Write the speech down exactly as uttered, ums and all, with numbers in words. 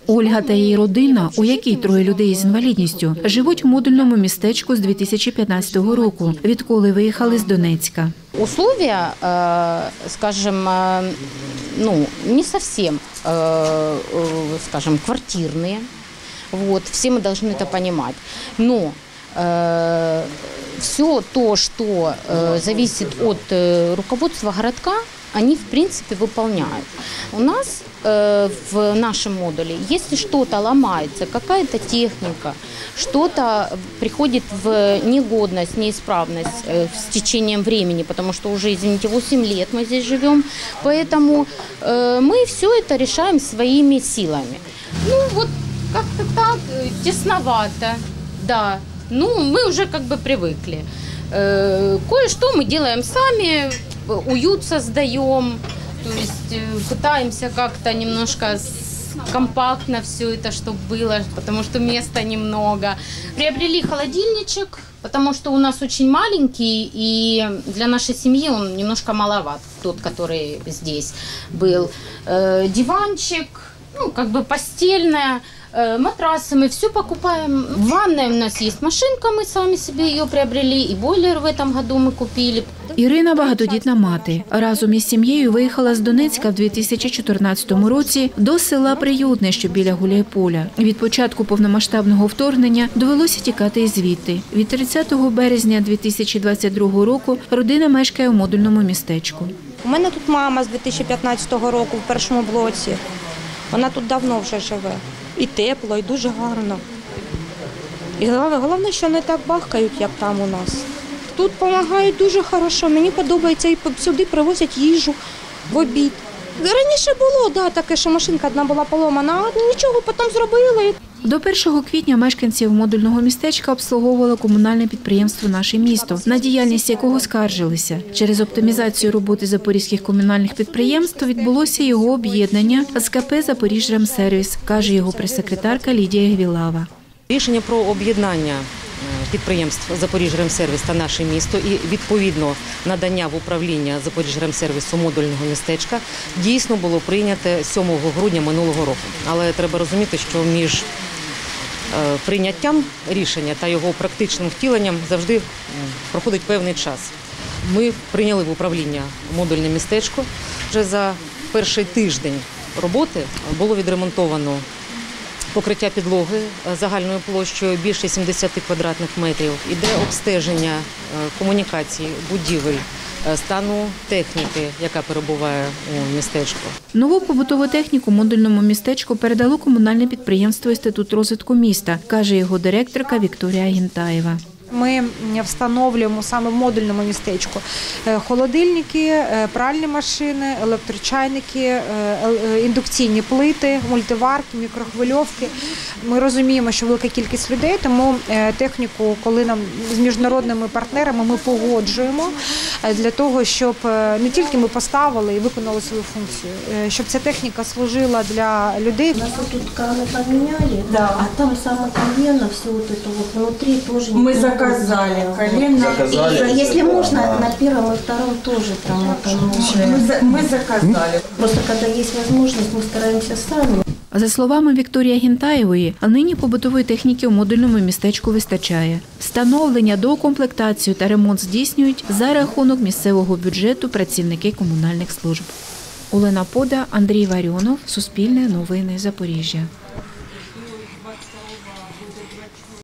Ольга та її родина, у якій троє людей з інвалідністю, живуть у модульному містечку з дві тисячі п'ятнадцятого року, відколи виїхали з Донецька. Условия, скажем, ну, не совсем, скажем, квартирные. Вот, все мы должны это понимать. Но э, все то, что э, зависит от э, руководства городка, они, в принципе, выполняют. У нас э, в нашем модуле, если что-то ломается, какая-то техника, что-то приходит в негодность, неисправность э, с течением времени, потому что уже, извините, восемь лет мы здесь живем, поэтому э, мы все это решаем своими силами. Ну, вот как-то так, тесновато, да. Ну, мы уже как бы привыкли. Э, кое-что мы делаем сами, уют создаем, то есть пытаемся как-то немножко компактно все это, чтобы было, потому что места немного. Приобрели холодильничек, потому что у нас очень маленький, и для нашей семьи он немножко маловат, тот, который здесь был. Э, диванчик, ну, как бы постельная. Матрасы мы все покупаем. В ванной у нас есть машинка, мы сами себе ее приобрели, и бойлер в этом году мы купили. Ірина – багатодітна мати. Разом із сім'єю виїхала з Донецька в дві тисячі чотирнадцятому році до села Приютне, що біля Гуляйполя. Від початку повномасштабного вторгнення довелося тікати із звідти. Від тридцятого березня дві тисячі двадцять другого року родина мешкає у модульному містечку. У мене тут мама з дві тисячі п'ятнадцятого року в першому блоці. Вона тут давно вже живе. І тепло, і дуже гарно. І головне, що не так бахкають, як там у нас. Тут допомагають дуже добре, мені подобається, і сюди привозять їжу в обід. Раніше було, да, таке, що машинка одна була поломана, а нічого, потім зробили. До першого квітня мешканців модульного містечка обслуговувало комунальне підприємство «Наше місто», на діяльність якого скаржилися. Через оптимізацію роботи запорізьких комунальних підприємств відбулося його об'єднання з ка пе «Запоріжремсервіс», каже його прес-секретарка Лідія Гвілава. Рішення про об'єднання підприємств «Запоріжремсервіс» та «Наше місто» і, відповідно, надання в управління «Запоріжремсервісу» модульного містечка дійсно було прийнято сьомого грудня минулого року. Але треба розуміти, що між прийняттям рішення та його практичним втіленням завжди проходить певний час. Ми прийняли в управління модульне містечко. Вже за перший тиждень роботи було відремонтовано покриття підлоги загальною площею більше сімдесят квадратних метрів. Іде обстеження комунікацій, будівель, стану техніки, яка перебуває у містечку. Нову побутову техніку модульному містечку передало комунальне підприємство «Інститут розвитку міста», каже його директорка Вікторія Гінтаєва. Ми встановлюємо саме в модульному містечку холодильники, пральні машини, електрочайники, індукційні плити, мультиварки, мікрохвильовки. Ми розуміємо, що велика кількість людей, тому техніку, коли нам з міжнародними партнерами, ми погоджуємо для того, щоб не тільки ми поставили і виконали свою функцію, щоб ця техніка служила для людей. У нас тут краны поменяли, да. А там саме колено, все вот это вот внутри тоже не мы заказали колено. Заказали. Если можно, на первом и втором тоже там это мы, за, мы заказали. Просто когда есть возможность, мы стараемся сами. За словами Вікторії Гінтаєвої, нині побутової техніки у модульному містечку вистачає. Встановлення, доукомплектацію та ремонт здійснюють за рахунок місцевого бюджету працівники комунальних служб. Олена Пода, Андрій Варіонов, Суспільне новини, Запоріжжя.